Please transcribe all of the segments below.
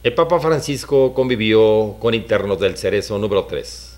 El Papa Francisco convivió con internos del Cerezo número 3.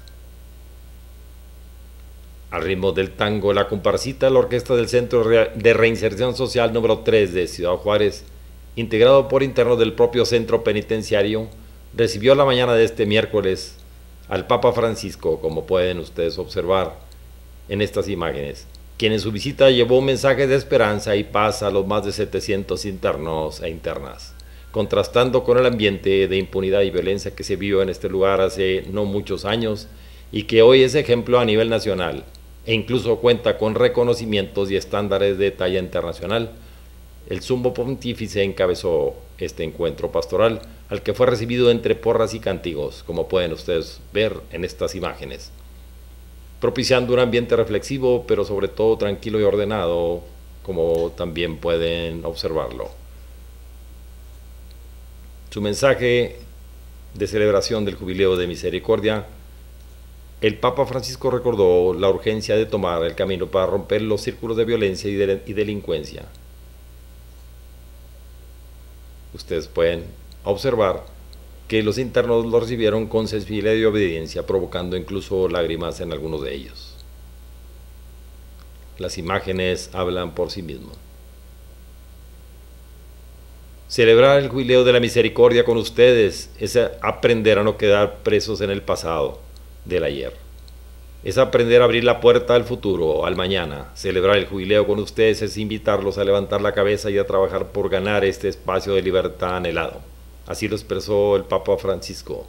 Al ritmo del tango La Comparsita, la orquesta del Centro de Reinserción Social número 3 de Ciudad Juárez, integrado por internos del propio centro penitenciario, recibió la mañana de este miércoles al Papa Francisco, como pueden ustedes observar en estas imágenes, quien en su visita llevó un mensaje de esperanza y paz a los más de 700 internos e internas, contrastando con el ambiente de impunidad y violencia que se vio en este lugar hace no muchos años y que hoy es ejemplo a nivel nacional e incluso cuenta con reconocimientos y estándares de talla internacional. El sumo pontífice encabezó este encuentro pastoral, al que fue recibido entre porras y cánticos, como pueden ustedes ver en estas imágenes, propiciando un ambiente reflexivo, pero sobre todo tranquilo y ordenado, como también pueden observarlo. Su mensaje de celebración del Jubileo de Misericordia, el Papa Francisco recordó la urgencia de tomar el camino para romper los círculos de violencia y delincuencia. Ustedes pueden observar que los internos lo recibieron con sensibilidad y obediencia, provocando incluso lágrimas en algunos de ellos. Las imágenes hablan por sí mismas. Celebrar el Jubileo de la Misericordia con ustedes es aprender a no quedar presos en el pasado del ayer. Es aprender a abrir la puerta al futuro, al mañana. Celebrar el Jubileo con ustedes es invitarlos a levantar la cabeza y a trabajar por ganar este espacio de libertad anhelado. Así lo expresó el Papa Francisco.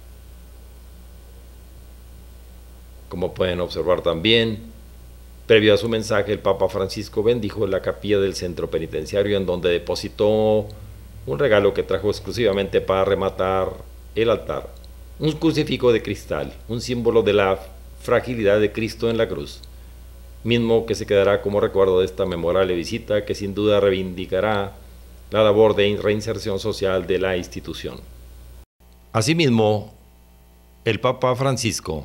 Como pueden observar también, previo a su mensaje, el Papa Francisco bendijo la capilla del centro penitenciario, en donde depositó un regalo que trajo exclusivamente para rematar el altar: un crucifijo de cristal, un símbolo de la fragilidad de Cristo en la cruz, mismo que se quedará como recuerdo de esta memorable visita, que sin duda reivindicará la labor de reinserción social de la institución. Asimismo, el Papa Francisco,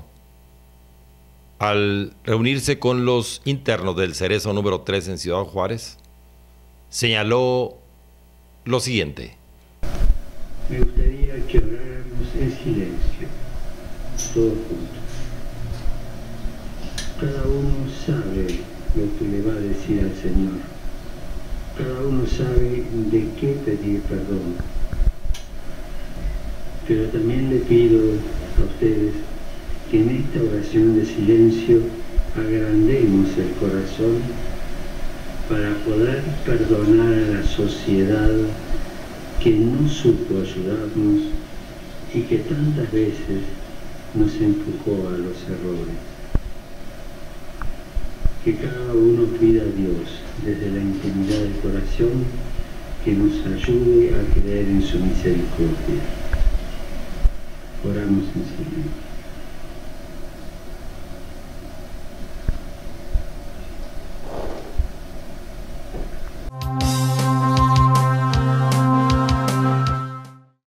al reunirse con los internos del Cerezo número 3 en Ciudad Juárez, señaló lo siguiente: me gustaría que oráramos en silencio, todos juntos. Cada uno sabe lo que le va a decir al Señor. Cada uno sabe de qué pedir perdón. Pero también le pido a ustedes que en esta oración de silencio agrandemos el corazón para poder perdonar a la sociedad que no supo ayudarnos y que tantas veces nos empujó a los errores. Que cada uno pida a Dios desde la intimidad del corazón que nos ayude a creer en su misericordia. Oramos en silencio.